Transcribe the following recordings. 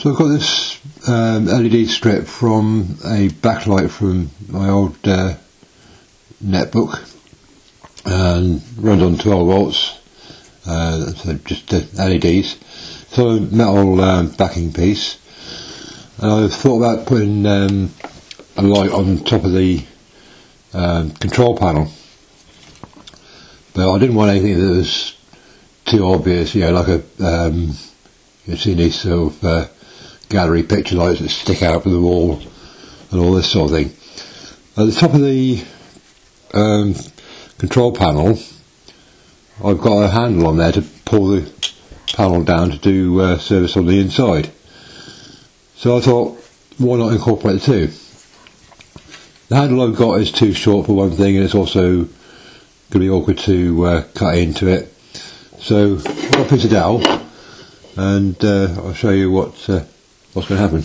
So I've got this LED strip from a backlight from my old netbook, and runs on 12 volts, so just LEDs. So a metal backing piece, and I've thought about putting a light on top of the control panel, but I didn't want anything that was too obvious, you know, like a you've seen these sort of gallery picture lights that stick out from the wall and all this sort of thing. At the top of the control panel, I've got a handle on there to pull the panel down to do service on the inside. So I thought, why not incorporate the two? The handle I've got is too short for one thing, and it's also going to be awkward to cut into it. So I've got a piece of dowel, and I'll show you what's going to happen.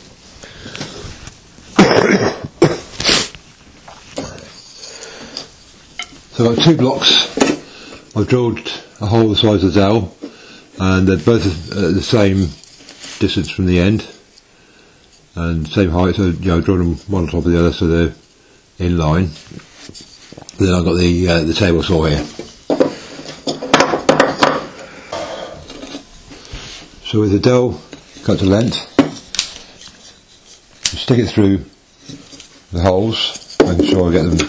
So I've got two blocks. I've drilled a hole the size of the dowel, and they're both the same distance from the end and same height, so you know, I've drawn them one on top of the other so they're in line. Then I've got the table saw here. So with the dowel cut to length, you stick it through the holes, making sure I get them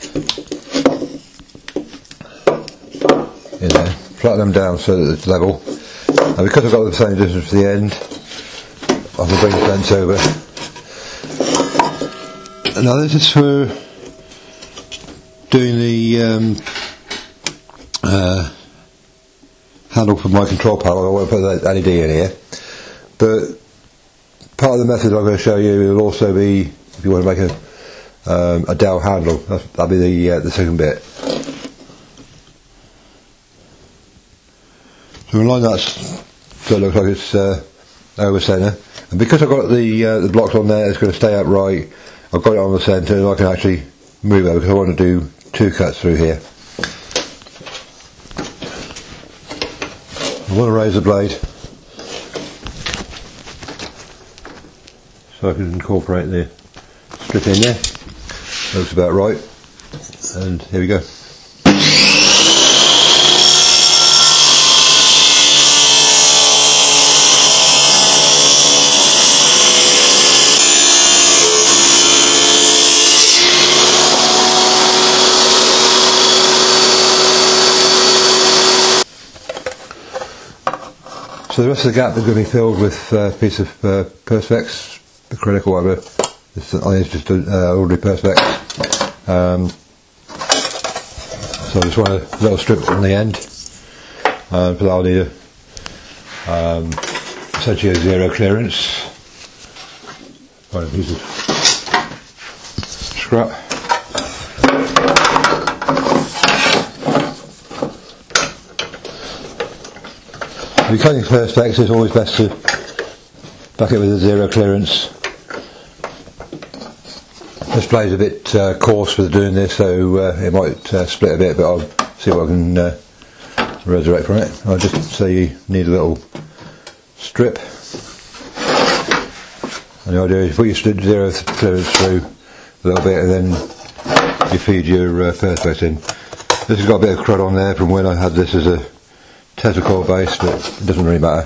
in there, flatten them down so that it's level, and because I've got the same distance to the end, I can bring the fence over. Now this is for doing the handle for my control panel. I won't put that LED in here, but part of the method I'm going to show you will also be if you want to make a dowel handle. That'll be the second bit. So we'll line that so it looks like it's over centre, and because I've got the blocks on there, it's going to stay upright. I've got it on the centre, and I can actually move it because I want to do two cuts through here. I want to raise the blade so I can incorporate the strip in there. Looks about right, and here we go. So the rest of the gap is going to be filled with a piece of Perspex, acrylic or whatever. I think it's just an ordinary Perspex. So I just want a little strip on the end, and for that I'll need essentially a zero clearance. Find a piece of scrap. If you're cutting Perspex, it's always best to back it with a zero clearance. This blade's a bit coarse for doing this, so it might split a bit, but I'll see what I can resurrect from it. I'll just say you need a little strip, and the idea is you put your zero clearance through a little bit, and then you feed your Perspex in. This has got a bit of crud on there from when I had this as a tetracoil base, but it doesn't really matter.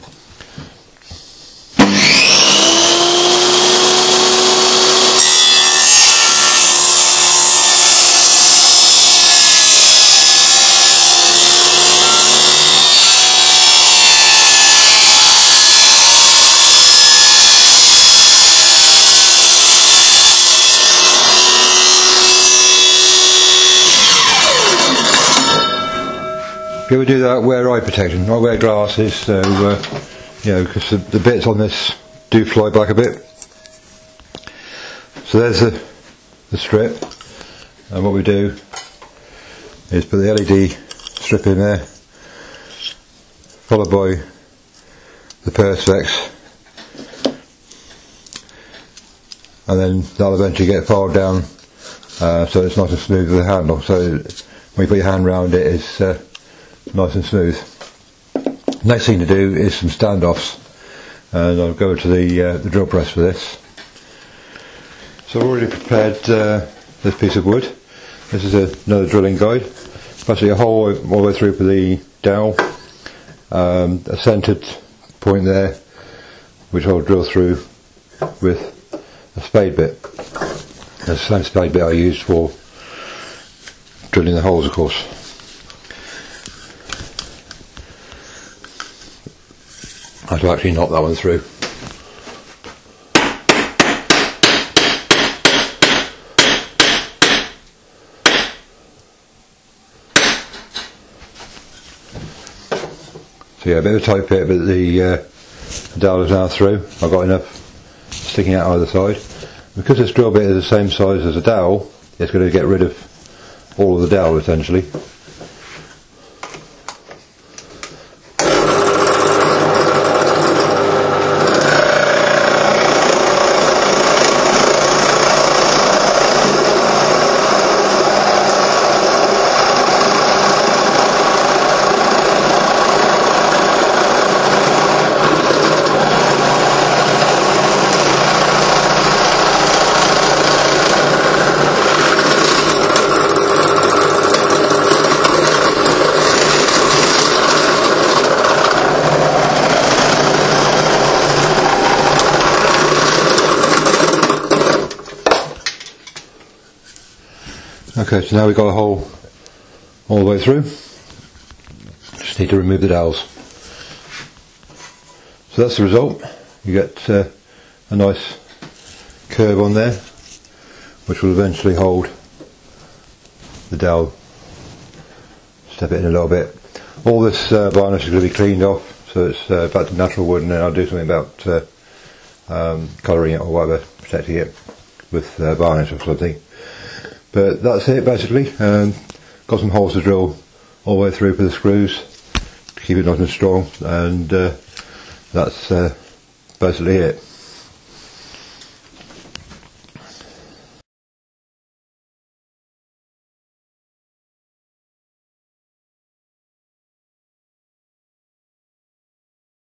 If you ever do that, wear eye protection. I wear glasses, so you know, because the bits on this do fly back a bit. So there's the strip, and what we do is put the LED strip in there, followed by the Perspex, and then that'll eventually get filed down so it's nice and smooth with the handle. So when you put your hand around it, it's nice and smooth. Next thing to do is some standoffs, and I'll go to the drill press for this. So I've already prepared this piece of wood. This is another drilling guide. Basically a hole all the way through for the dowel, a centred point there which I'll drill through with a spade bit. That's the same spade bit I used for drilling the holes, of course. I have to actually knock that one through. So yeah, a bit of a tight bit, but the dowel is now through. I've got enough sticking out either side. Because this drill bit is the same size as a dowel, it's going to get rid of all of the dowel essentially. Okay, so now we've got a hole all the way through. Just need to remove the dowels. So that's the result. You get a nice curve on there, which will eventually hold the dowel. Step it in a little bit. All this varnish is going to be cleaned off, so it's back to natural wood, and then I'll do something about colouring it or whatever, protecting it with varnish or something. But that's it basically. Got some holes to drill all the way through for the screws to keep it nice and strong, and that's basically it.